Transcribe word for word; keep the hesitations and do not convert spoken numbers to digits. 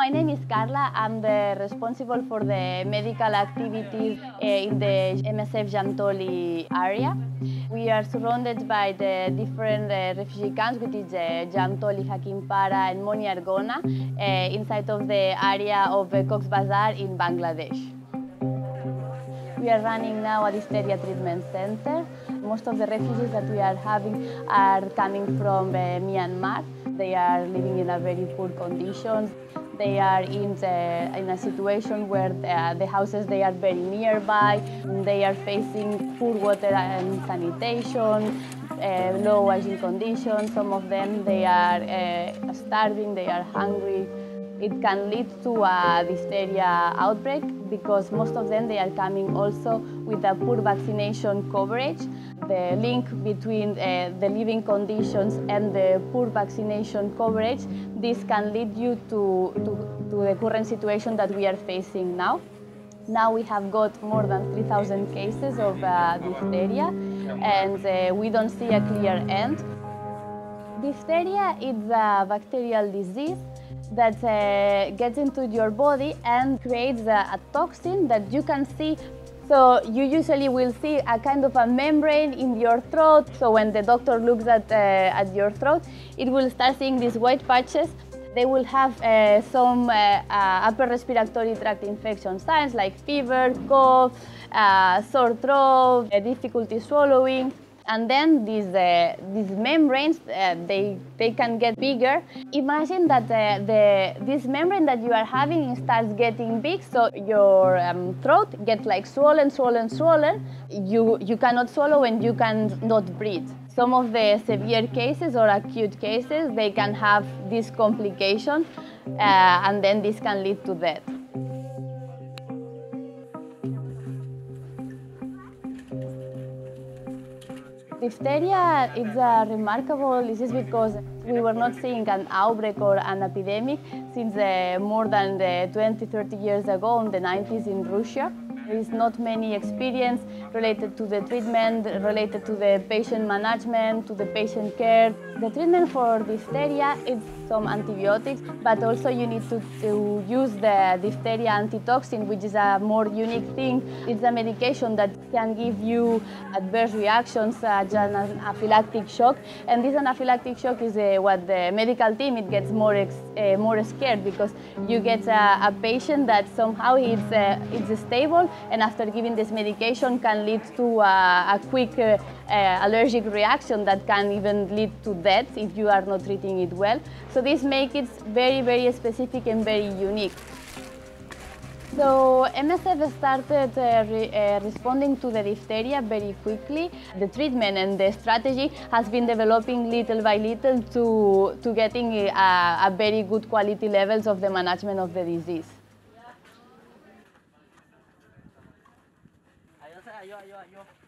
My name is Carla. I'm the responsible for the medical activities in the M S F Jamtoli area. We are surrounded by the different uh, refugee camps, which is uh, Jamtoli, Hakimpara, and Moni Argona, uh, inside of the area of uh, Cox's Bazar in Bangladesh. We are running now a diphtheria treatment center. Most of the refugees that we are having are coming from uh, Myanmar. They are living in a very poor conditions. They are in, the, in a situation where the, the houses they are very nearby. They are facing poor water and sanitation, uh, low hygiene conditions. Some of them they are uh, starving, they are hungry. It can lead to a diphtheria outbreak because most of them they are coming also with a poor vaccination coverage. The link between uh, the living conditions and the poor vaccination coverage, this can lead you to, to, to the current situation that we are facing now. Now we have got more than three thousand cases of uh, diphtheria, and uh, we don't see a clear end. Diphtheria is a bacterial disease that uh, gets into your body and creates a, a toxin that you can see. So you usually will see a kind of a membrane in your throat. So when the doctor looks at, uh, at your throat, it will start seeing these white patches. They will have uh, some uh, uh, upper respiratory tract infection signs like fever, cough, uh, sore throat, uh, difficulty swallowing. And then these, uh, these membranes, uh, they, they can get bigger. Imagine that uh, the, this membrane that you are having starts getting big, so your um, throat gets like swollen, swollen, swollen. You, you cannot swallow and you cannot breathe. Some of the severe cases or acute cases, they can have this complication, uh, and then this can lead to death. Diphtheria is a remarkable disease because we were not seeing an outbreak or an epidemic since uh, more than uh, twenty, thirty years ago in the nineties in Russia. There is not many experience related to the treatment, related to the patient management, to the patient care. The treatment for diphtheria is some antibiotics, but also you need to, to use the diphtheria antitoxin, which is a more unique thing. It's a medication that can give you adverse reactions, such as an anaphylactic shock. And this anaphylactic shock is uh, what the medical team it gets more ex, uh, more scared because you get a, a patient that somehow it's, uh, it's stable, and after giving this medication can lead to a, a quick uh, uh, allergic reaction that can even lead to death if you are not treating it well. So this makes it very, very specific and very unique. So M S F started uh, re uh, responding to the diphtheria very quickly. The treatment and the strategy has been developing little by little to, to getting a, a very good quality levels of the management of the disease. Ayo, ayo, ayo, ayo.